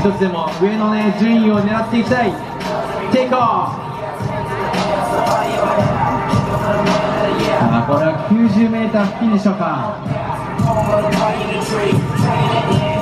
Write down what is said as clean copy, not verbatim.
一つでも上のね順位を狙っていきたい。テイクオフ。これは90m 付近でしょうか。